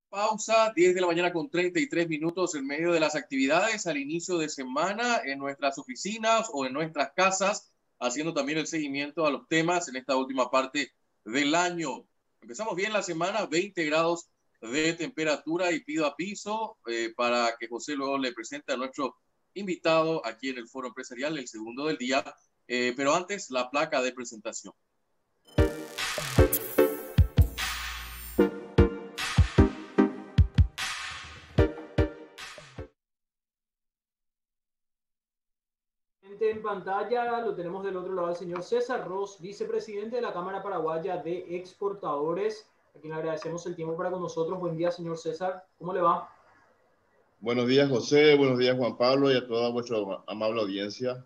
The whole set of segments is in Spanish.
Pausa, 10 de la mañana con 33 minutos en medio de las actividades al inicio de semana en nuestras oficinas o en nuestras casas, haciendo también el seguimiento a los temas en esta última parte del año. Empezamos bien la semana, 20 grados de temperatura y pido a piso para que José luego le presente a nuestro invitado aquí en el Foro Empresarial, el segundo del día, pero antes la placa de presentación. En pantalla lo tenemos del otro lado al señor César Ros, vicepresidente de la Cámara Paraguaya de Exportadores, a quien le agradecemos el tiempo para con nosotros. Buen día, señor César, ¿cómo le va? Buenos días, José, buenos días, Juan Pablo, y a toda vuestra amable audiencia.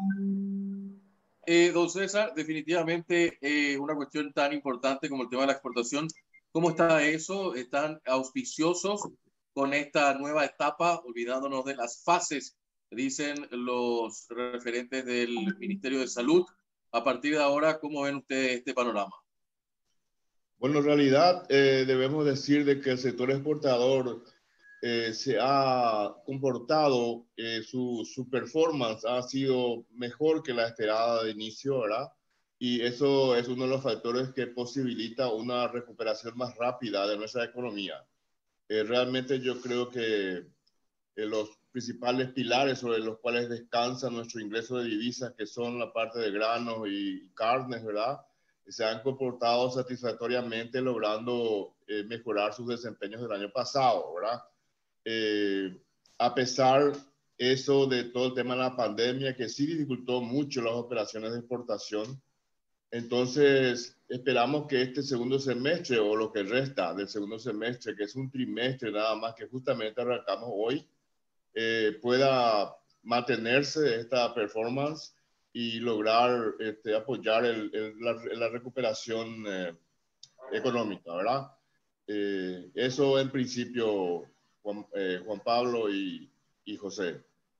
Don César, definitivamente una cuestión tan importante como el tema de la exportación. ¿Cómo está eso? ¿Están auspiciosos con esta nueva etapa, olvidándonos de las fases, dicen los referentes del Ministerio de Salud? A partir de ahora, ¿cómo ven ustedes este panorama? Bueno, en realidad debemos decir de que el sector exportador se ha comportado, su performance ha sido mejor que la esperada de inicio, ¿verdad? Y eso es uno de los factores que posibilita una recuperación más rápida de nuestra economía. Realmente yo creo que los principales pilares sobre los cuales descansa nuestro ingreso de divisas, que son la parte de granos y carnes, ¿verdad? Se han comportado satisfactoriamente, logrando mejorar sus desempeños del año pasado, ¿verdad? A pesar eso de todo el tema de la pandemia, que sí dificultó mucho las operaciones de exportación. Entonces, esperamos que este segundo semestre, o lo que resta del segundo semestre, que es un trimestre nada más, que justamente arrancamos hoy, pueda mantenerse esta performance y lograr apoyar la recuperación económica, ¿verdad? Eso en principio, Juan Pablo y José.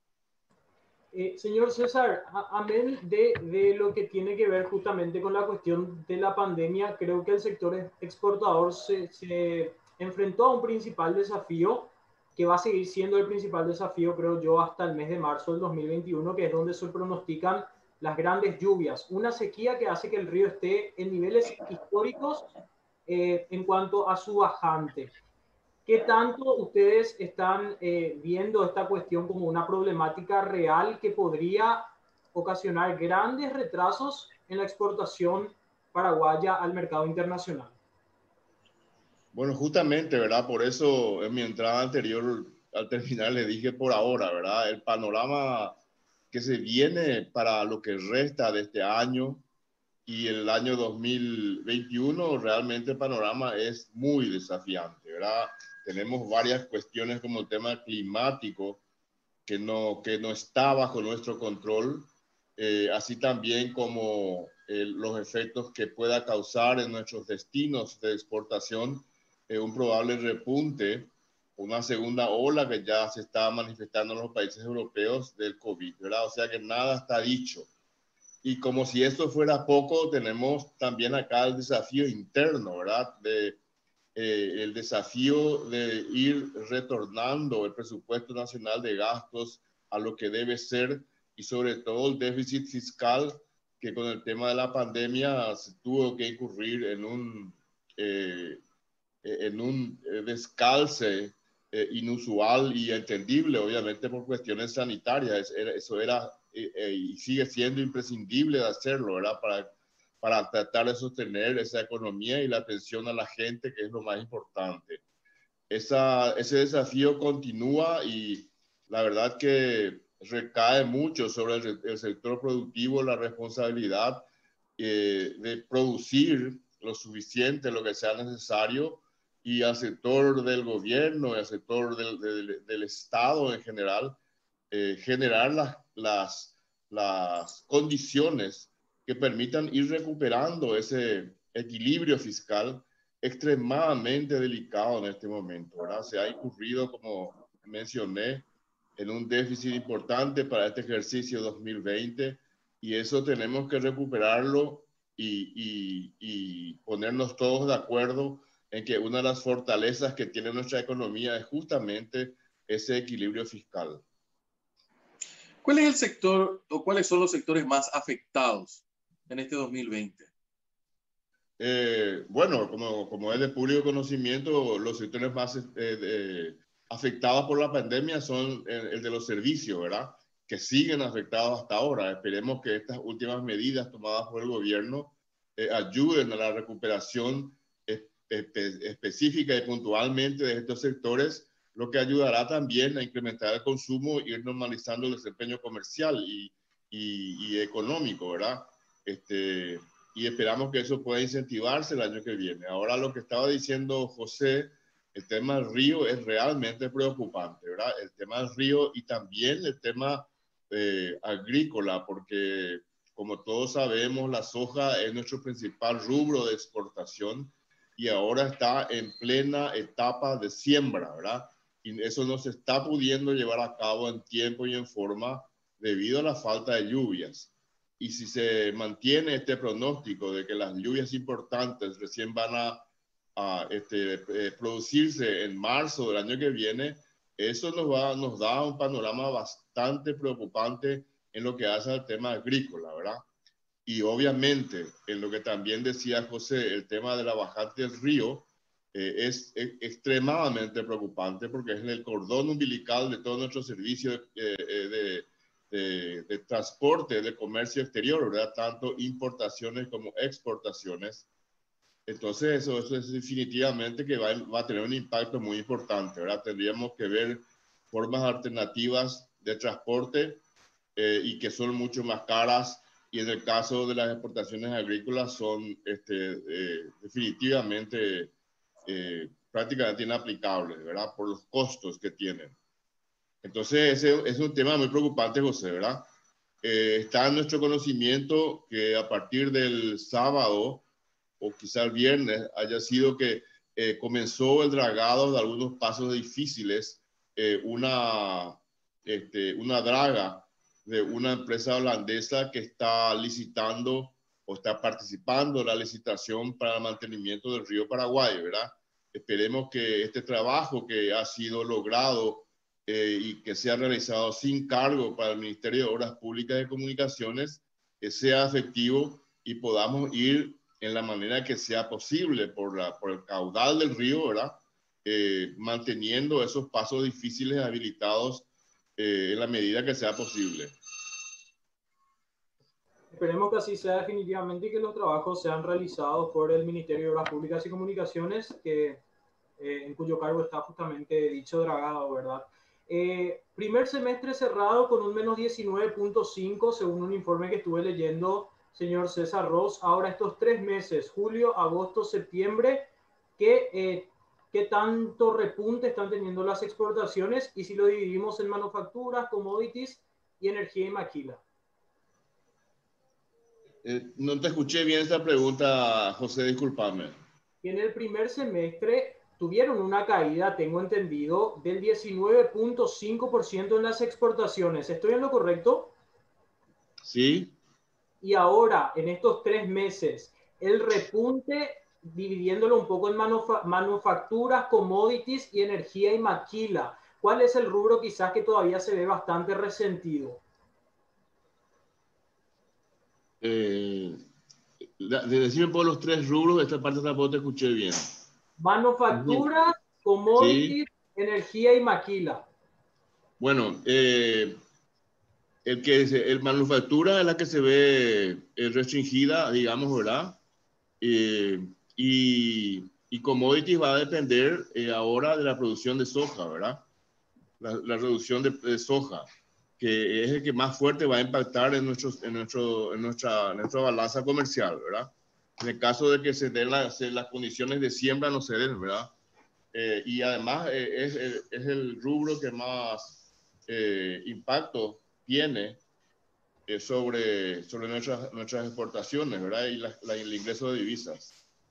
Señor César, amén de lo que tiene que ver justamente con la cuestión de la pandemia, creo que el sector exportador se enfrentó a un principal desafío que va a seguir siendo el principal desafío, creo yo, hasta el mes de marzo del 2021, que es donde se pronostican las grandes lluvias. Una sequía que hace que el río esté en niveles históricos en cuanto a su bajante. ¿Qué tanto ustedes están viendo esta cuestión como una problemática real que podría ocasionar grandes retrasos en la exportación paraguaya al mercado internacional? Bueno, justamente, ¿verdad? Por eso en mi entrada anterior, al terminar, le dije por ahora, ¿verdad? El panorama que se viene para lo que resta de este año y el año 2021, realmente el panorama es muy desafiante, ¿verdad? Tenemos varias cuestiones como el tema climático que no está bajo nuestro control, así también como los efectos que pueda causar en nuestros destinos de exportación, un probable repunte, una segunda ola que ya se está manifestando en los países europeos del COVID, ¿verdad? O sea que nada está dicho. Y como si esto fuera poco, tenemos también acá el desafío interno, ¿verdad? El desafío de ir retornando el presupuesto nacional de gastos a lo que debe ser, y sobre todo el déficit fiscal, que con el tema de la pandemia se tuvo que incurrir en un descalce inusual y entendible, obviamente por cuestiones sanitarias. Eso era y sigue siendo imprescindible de hacerlo, ¿verdad? Para tratar de sostener esa economía y la atención a la gente, que es lo más importante. Ese desafío continúa, y la verdad que recae mucho sobre el sector productivo la responsabilidad de producir lo suficiente, lo que sea necesario, y al sector del gobierno y al sector del Estado en general, generar las condiciones que permitan ir recuperando ese equilibrio fiscal extremadamente delicado en este momento, ¿verdad? Se ha incurrido, como mencioné, en un déficit importante para este ejercicio 2020, y eso tenemos que recuperarlo y ponernos todos de acuerdo en que una de las fortalezas que tiene nuestra economía es justamente ese equilibrio fiscal. ¿Cuál es el sector o cuáles son los sectores más afectados en este 2020? Bueno, como es de público conocimiento, los sectores más afectados por la pandemia son el de los servicios, ¿verdad? Que siguen afectados hasta ahora. Esperemos que estas últimas medidas tomadas por el gobierno ayuden a la recuperación específica y puntualmente de estos sectores, lo que ayudará también a incrementar el consumo y ir normalizando el desempeño comercial y económico, ¿verdad? Y esperamos que eso pueda incentivarse el año que viene. Ahora, lo que estaba diciendo José, el tema del río es realmente preocupante, ¿verdad? El tema del río y también el tema agrícola, porque como todos sabemos, la soja es nuestro principal rubro de exportación y ahora está en plena etapa de siembra, ¿verdad? Y eso no se está pudiendo llevar a cabo en tiempo y en forma debido a la falta de lluvias. Y si se mantiene este pronóstico de que las lluvias importantes recién van a producirse en marzo del año que viene, eso nos da un panorama bastante preocupante en lo que hace al tema agrícola, ¿verdad? Y obviamente, en lo que también decía José, el tema de la bajante del río es extremadamente preocupante porque es el cordón umbilical de todo nuestro servicio de transporte, de comercio exterior, ¿verdad? Tanto importaciones como exportaciones. Entonces, eso es definitivamente que va a tener un impacto muy importante, ¿verdad? Tendríamos que ver formas alternativas de transporte y que son mucho más caras, y en el caso de las exportaciones agrícolas son definitivamente prácticamente inaplicables, ¿verdad? Por los costos que tienen. Entonces, ese es un tema muy preocupante, José, ¿verdad? Está en nuestro conocimiento que a partir del sábado o quizá el viernes haya sido que comenzó el dragado de algunos pasos difíciles, una draga de una empresa holandesa que está licitando o está participando en la licitación para el mantenimiento del río Paraguay, ¿verdad? Esperemos que este trabajo que ha sido logrado y que sea realizado sin cargo para el Ministerio de Obras Públicas y Comunicaciones sea efectivo y podamos ir en la manera que sea posible por el caudal del río, ¿verdad? Manteniendo esos pasos difíciles habilitados en la medida que sea posible. Esperemos que así sea definitivamente y que los trabajos sean realizados por el Ministerio de Obras Públicas y Comunicaciones, en cuyo cargo está justamente dicho dragado, ¿verdad? Primer semestre cerrado con un menos 19.5 según un informe que estuve leyendo, señor César Ross. Ahora estos 3 meses, julio, agosto, septiembre, ¿qué tanto repunte están teniendo las exportaciones? Y si lo dividimos en manufacturas, commodities y energía y maquila. No te escuché bien esta pregunta, José, discúlpame. En el primer semestre tuvieron una caída, tengo entendido, del 19.5% en las exportaciones. ¿Estoy en lo correcto? Sí. Y ahora, en estos 3 meses, el repunte, dividiéndolo un poco en manufacturas, commodities y energía y maquila. ¿Cuál es el rubro quizás que todavía se ve bastante resentido? Decime por los 3 rubros, esta parte tampoco te escuché bien. Manufacturas, Sí. commodities, energía y maquila. Bueno, el manufactura es la que se ve restringida, digamos, ¿verdad? Y commodities va a depender ahora de la producción de soja, ¿verdad? La reducción de soja, que es el que más fuerte va a impactar en nuestra balanza comercial, ¿verdad? En el caso de que se den las condiciones de siembra no se den, ¿verdad? Y además es el rubro que más impacto tiene sobre nuestras exportaciones, ¿verdad? Y el ingreso de divisas.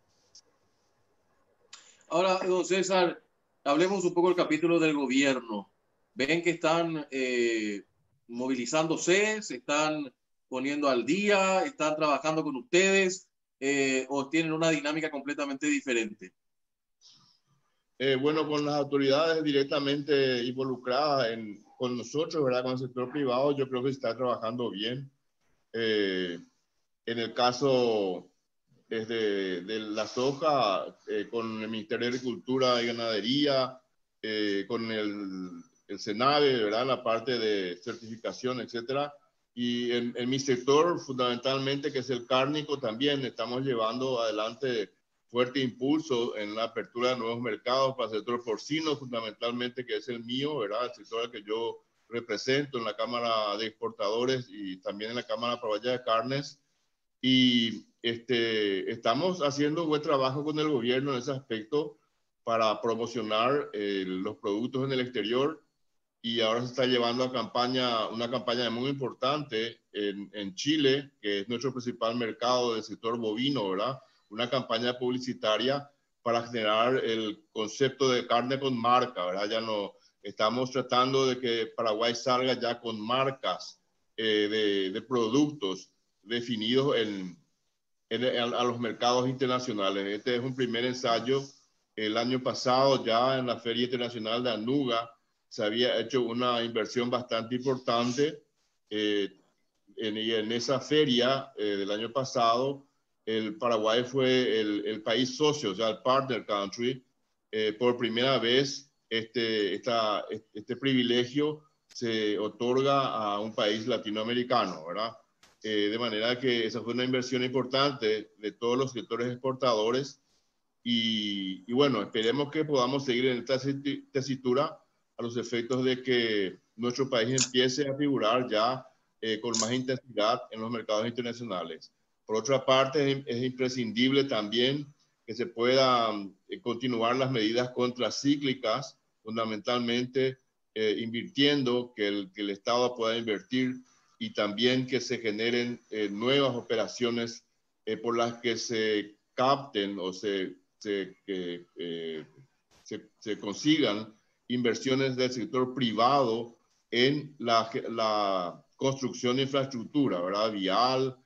Ahora, don César, hablemos un poco del capítulo del gobierno. ¿Ven que están movilizándose, se están poniendo al día, están trabajando con ustedes o tienen una dinámica completamente diferente? Bueno, con las autoridades directamente involucradas con nosotros, ¿verdad? Con el sector privado, yo creo que se está trabajando bien. En el caso de la soja, con el Ministerio de Agricultura y Ganadería, con el SENAVE, ¿verdad? La parte de certificación, etcétera. Y en mi sector, fundamentalmente, que es el cárnico, también estamos llevando adelante fuerte impulso en la apertura de nuevos mercados para el sector porcino, fundamentalmente, que es el mío, ¿verdad? El sector al que yo represento en la Cámara de Exportadores y también en la Cámara Paraguaya de Carnes. Y estamos haciendo un buen trabajo con el gobierno en ese aspecto para promocionar los productos en el exterior, y ahora se está llevando a una campaña muy importante en Chile, que es nuestro principal mercado del sector bovino, ¿verdad? Una campaña publicitaria para generar el concepto de carne con marca, ¿verdad? Ya no estamos tratando de que Paraguay salga ya con marcas de productos definidos a los mercados internacionales. Este es un primer ensayo. El año pasado, ya en la Feria Internacional de Anuga, se había hecho una inversión bastante importante. En esa feria del año pasado, el Paraguay fue el país socio, o sea, el partner country. Por primera vez, este privilegio se otorga a un país latinoamericano, ¿verdad? De manera que esa fue una inversión importante de todos los sectores exportadores, y bueno, esperemos que podamos seguir en esta tesitura a los efectos de que nuestro país empiece a figurar ya con más intensidad en los mercados internacionales. Por otra parte, es imprescindible también que se puedan continuar las medidas contracíclicas, fundamentalmente invirtiendo, que el Estado pueda invertir, y también que se generen nuevas operaciones por las que se capten o se consigan inversiones del sector privado en la construcción de infraestructura, ¿verdad? Vial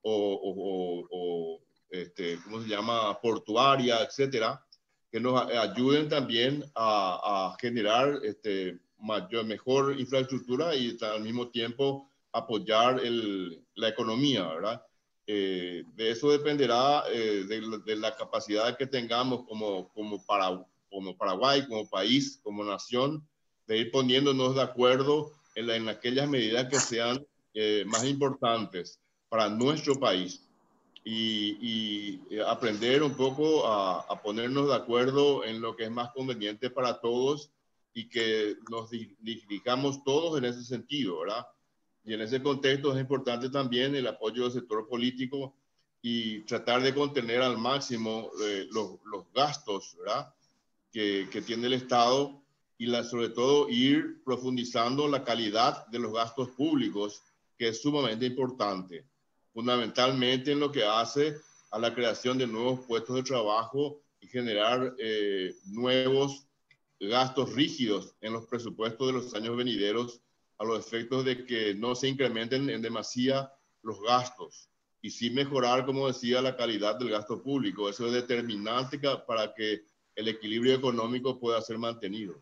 o ¿cómo se llama? Portuaria, etcétera, que nos ayuden también a generar mejor infraestructura y al mismo tiempo apoyar la economía, ¿verdad? De eso dependerá de la capacidad que tengamos como Paraguay, como país, como nación, de ir poniéndonos de acuerdo en aquellas medidas que sean más importantes para nuestro país, y aprender un poco a ponernos de acuerdo en lo que es más conveniente para todos, y que nos dirijamos todos en ese sentido, ¿verdad? Y en ese contexto es importante también el apoyo del sector político y tratar de contener al máximo los gastos, ¿verdad? Que tiene el Estado, y sobre todo ir profundizando la calidad de los gastos públicos, que es sumamente importante, fundamentalmente en lo que hace a la creación de nuevos puestos de trabajo y generar nuevos gastos rígidos en los presupuestos de los años venideros, a los efectos de que no se incrementen en demasía los gastos, y sí mejorar, como decía, la calidad del gasto público. Eso es determinante para que el equilibrio económico pueda ser mantenido.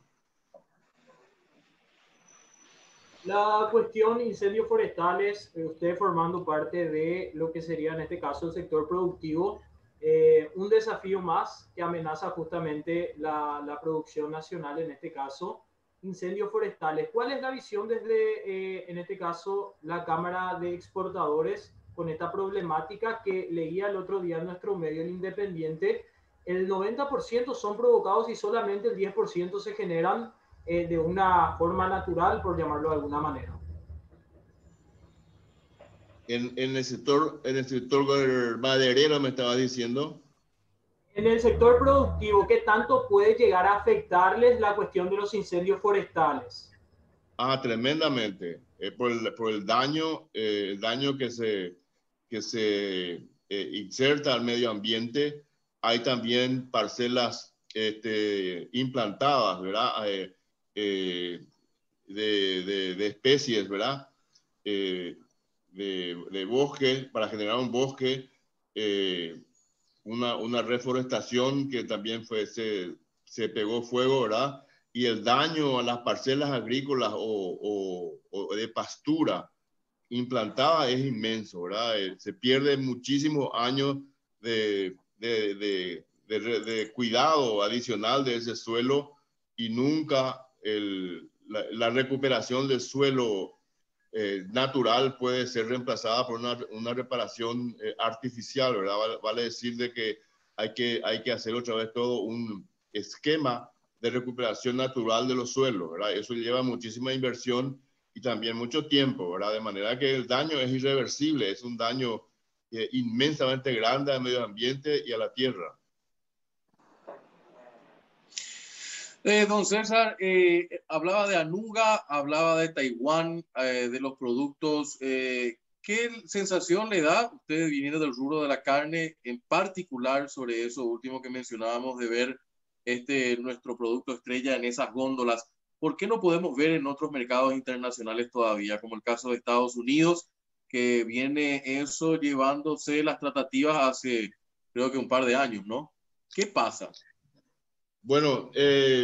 La cuestión incendios forestales, usted formando parte de lo que sería en este caso el sector productivo, un desafío más que amenaza justamente la producción nacional, en este caso, incendios forestales. ¿Cuál es la visión desde, en este caso, la Cámara de Exportadores con esta problemática que leía el otro día en nuestro medio, El Independiente? El 90% son provocados y solamente el 10% se generan de una forma natural, por llamarlo de alguna manera. En el sector maderero, me estaba diciendo. En el sector productivo, ¿qué tanto puede llegar a afectarles la cuestión de los incendios forestales? Tremendamente, por el daño que se inserta al medio ambiente. Hay también parcelas implantadas, ¿verdad? De especies, ¿verdad? De bosque, para generar un bosque, una reforestación que también se se pegó fuego, ¿verdad? Y el daño a las parcelas agrícolas o de pastura implantada es inmenso, ¿verdad? Se pierden muchísimos años de cuidado adicional de ese suelo y nunca la recuperación del suelo natural puede ser reemplazada por una reparación artificial, ¿verdad? Vale decir de que hay que hacer otra vez todo un esquema de recuperación natural de los suelos, ¿verdad? Eso lleva muchísima inversión y también mucho tiempo, ¿verdad? De manera que el daño es irreversible, es un daño inmensamente grande al medio ambiente y a la tierra. Don César, hablaba de Anuga, hablaba de Taiwán, de los productos. ¿Qué sensación le da, usted viniendo del rubro de la carne, en particular sobre eso último que mencionábamos de ver nuestro producto estrella en esas góndolas? ¿Por qué no podemos ver en otros mercados internacionales todavía, como el caso de Estados Unidos, que viene eso llevándose las tratativas hace creo que un par de años, ¿no? ¿Qué pasa? Bueno,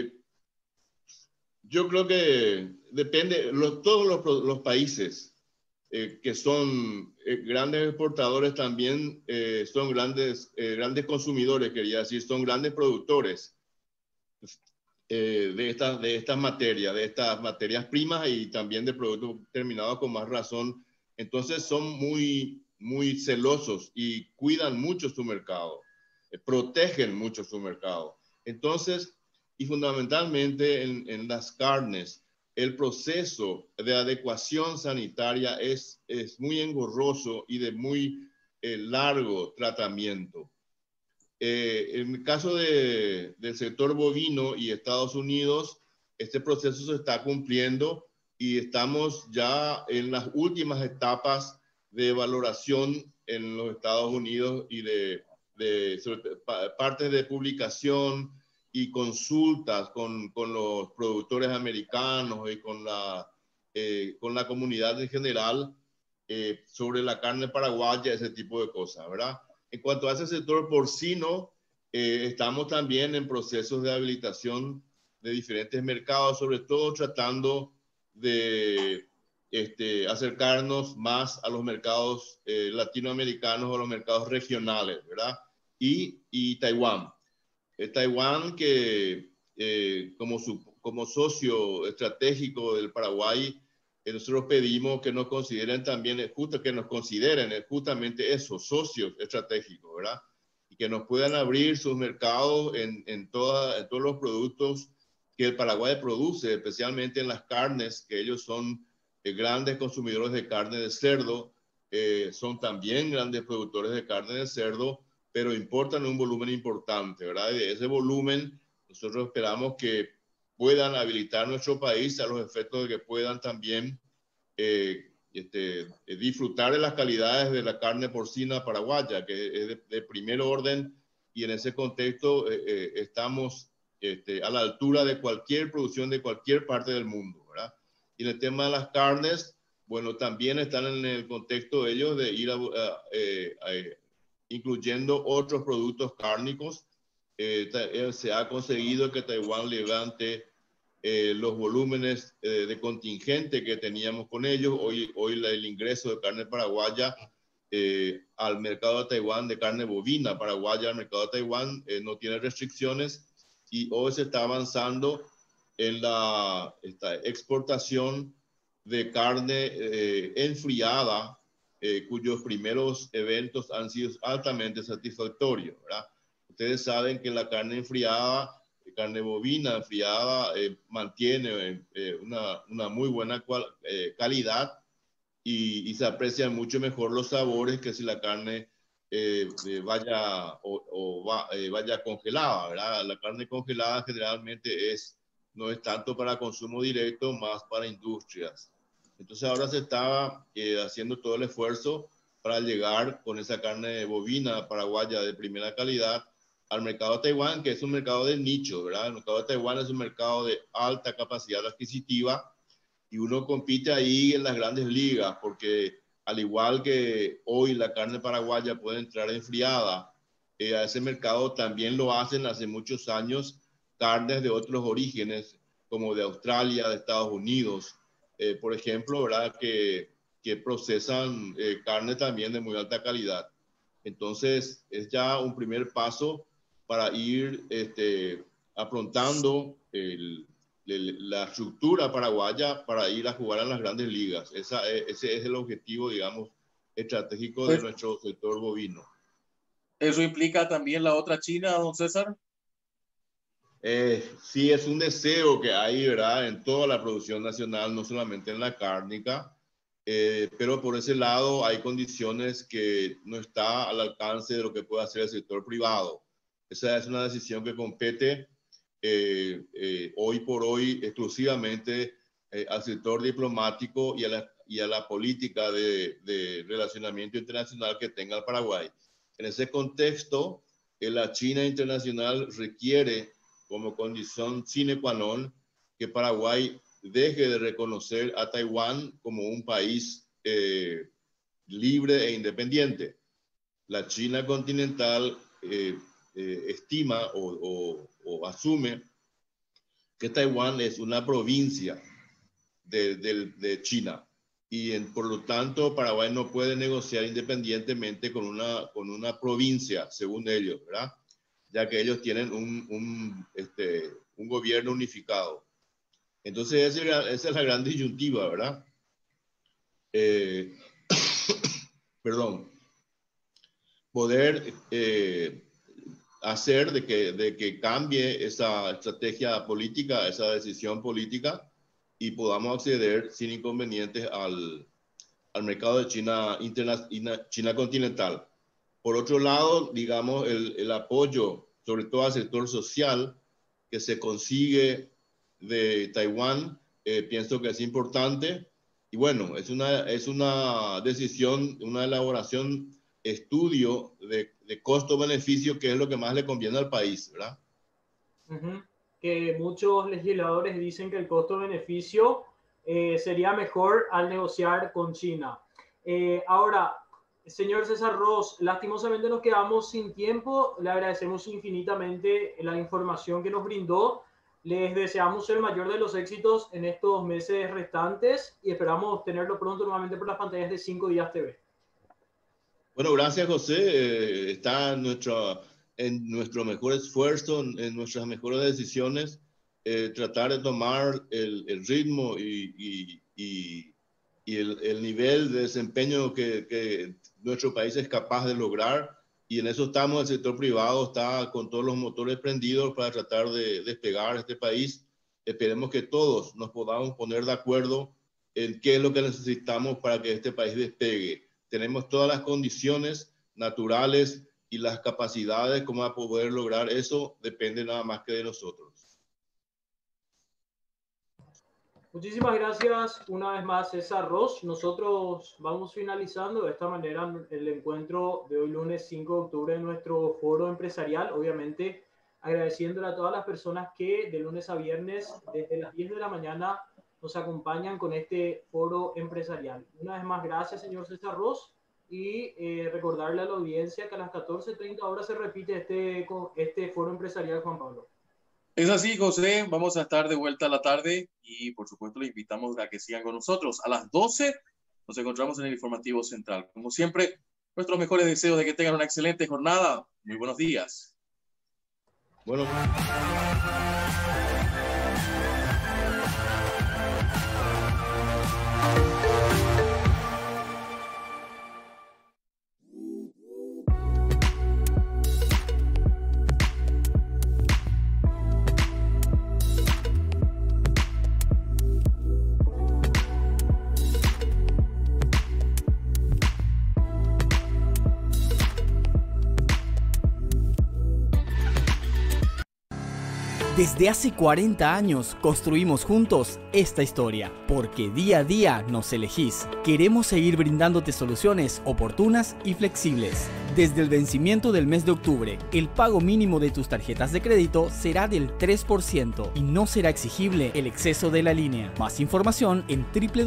yo creo que depende, todos los países que son grandes exportadores también son grandes consumidores, quería decir, son grandes productores de estas materias primas y también de productos terminados con más razón. Entonces son muy celosos y cuidan mucho su mercado, protegen mucho su mercado. Entonces, y fundamentalmente en las carnes, el proceso de adecuación sanitaria es muy engorroso y de muy largo tratamiento. En el caso del sector bovino y Estados Unidos, este proceso se está cumpliendo y estamos ya en las últimas etapas de valoración en los Estados Unidos y de partes de publicación y consultas con los productores americanos y con la comunidad en general sobre la carne paraguaya, ese tipo de cosas, ¿verdad? En cuanto a ese sector porcino, estamos también en procesos de habilitación de diferentes mercados, sobre todo tratando de acercarnos más a los mercados latinoamericanos o a los mercados regionales, ¿verdad? Y Taiwán. Taiwán que como socio estratégico del Paraguay, nosotros pedimos que nos consideren también, que nos consideren justamente esos socios estratégicos, ¿verdad? Y que nos puedan abrir sus mercados en todos los productos que el Paraguay produce, especialmente en las carnes, que ellos son grandes consumidores de carne de cerdo, son también grandes productores de carne de cerdo, pero importan un volumen importante, ¿verdad? Y de ese volumen, nosotros esperamos que puedan habilitar nuestro país a los efectos de que puedan también disfrutar de las calidades de la carne porcina paraguaya, que es de primer orden, y en ese contexto estamos a la altura de cualquier producción de cualquier parte del mundo, ¿verdad? Y en el tema de las carnes, bueno, también están en el contexto de ellos de ir incluyendo otros productos cárnicos. Se ha conseguido que Taiwán levante los volúmenes de contingente que teníamos con ellos. Hoy el ingreso de carne paraguaya al mercado de Taiwán, de carne bovina paraguaya al mercado de Taiwán, no tiene restricciones y hoy se está avanzando en esta exportación de carne enfriada, cuyos primeros eventos han sido altamente satisfactorios, ¿verdad? Ustedes saben que la carne enfriada, carne bovina enfriada, mantiene una muy buena calidad y se aprecian mucho mejor los sabores que si la carne vaya congelada, ¿verdad? La carne congelada generalmente no es tanto para consumo directo, más para industrias. Entonces ahora se está haciendo todo el esfuerzo para llegar con esa carne bovina paraguaya de primera calidad al mercado de Taiwán, que es un mercado de nicho, ¿verdad? El mercado de Taiwán es un mercado de alta capacidad adquisitiva y uno compite ahí en las grandes ligas, porque al igual que hoy la carne paraguaya puede entrar enfriada, a ese mercado también lo hacen hace muchos años carnes de otros orígenes, como de Australia, de Estados Unidos, por ejemplo, ¿verdad? Que procesan carne también de muy alta calidad. Entonces, es ya un primer paso para ir aprontando la estructura paraguaya para ir a jugar a las grandes ligas. Ese es el objetivo, digamos, estratégico de nuestro sector bovino. ¿Eso implica también la otra China, don César? Sí, es un deseo que hay, ¿verdad?, en toda la producción nacional, no solamente en la cárnica, pero por ese lado hay condiciones que no está al alcance de lo que puede hacer el sector privado. Esa es una decisión que compete hoy por hoy exclusivamente al sector diplomático y a la política de relacionamiento internacional que tenga el Paraguay. En ese contexto, la China internacional requiere como condición sine qua non que Paraguay deje de reconocer a Taiwán como un país libre e independiente. La China continental estima o asume que Taiwán es una provincia de China y por lo tanto Paraguay no puede negociar independientemente con una provincia, según ellos, ¿verdad? Ya que ellos tienen un gobierno unificado. Entonces esa es la gran disyuntiva, ¿verdad? Perdón. Poder hacer de que cambie esa estrategia política, esa decisión política, y podamos acceder sin inconvenientes al mercado de China continental. Por otro lado, digamos, el apoyo, sobre todo al sector social, que se consigue de Taiwán, pienso que es importante. Y bueno, es una decisión, una elaboración, estudio de costo-beneficio, que es lo que más le conviene al país, ¿verdad? Que muchos legisladores dicen que el costo-beneficio sería mejor al negociar con China. Ahora, señor César Ros, lastimosamente nos quedamos sin tiempo. Le agradecemos infinitamente la información que nos brindó. Les deseamos el mayor de los éxitos en estos meses restantes y esperamos tenerlo pronto nuevamente por las pantallas de 5 Días TV. Bueno, gracias, José. Está en nuestro mejor esfuerzo, en nuestras mejores decisiones, tratar de tomar el ritmo y el nivel de desempeño que nuestro país es capaz de lograr. Y en eso estamos. El sector privado está con todos los motores prendidos para tratar de despegar este país. Esperemos que todos nos podamos poner de acuerdo en qué es lo que necesitamos para que este país despegue. Tenemos todas las condiciones naturales y las capacidades como a poder lograr eso. Depende nada más que de nosotros. Muchísimas gracias una vez más, César Ros. Nosotros vamos finalizando de esta manera el encuentro de hoy lunes 5 de octubre en nuestro foro empresarial. Obviamente agradeciéndole a todas las personas que de lunes a viernes desde las 10 de la mañana nos acompañan con este foro empresarial. Una vez más, gracias, señor César Ros, y recordarle a la audiencia que a las 14:30 horas se repite este foro empresarial, Juan Pablo. Es así, José. Vamos a estar de vuelta a la tarde y, por supuesto, le invitamos a que sigan con nosotros. A las 12 nos encontramos en el Informativo Central. Como siempre, nuestros mejores deseos de que tengan una excelente jornada. Muy buenos días. Bueno. Desde hace 40 años construimos juntos esta historia, porque día a día nos elegís. Queremos seguir brindándote soluciones oportunas y flexibles. Desde el vencimiento del mes de octubre, el pago mínimo de tus tarjetas de crédito será del 3% y no será exigible el exceso de la línea. Más información en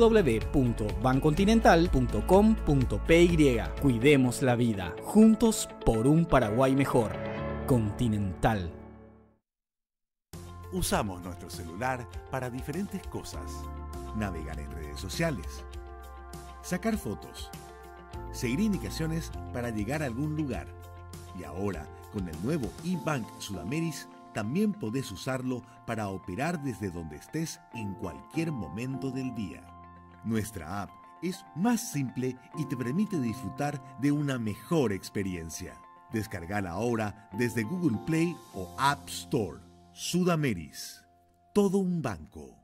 www.bancontinental.com.py. Cuidemos la vida, juntos por un Paraguay mejor. Continental. usamos nuestro celular para diferentes cosas. Navegar en redes sociales, sacar fotos, seguir indicaciones para llegar a algún lugar. Y ahora, con el nuevo eBank Sudameris, también podés usarlo para operar desde donde estés en cualquier momento del día. Nuestra app es más simple y te permite disfrutar de una mejor experiencia. Descargala ahora desde Google Play o App Store. Sudameris. Todo un banco.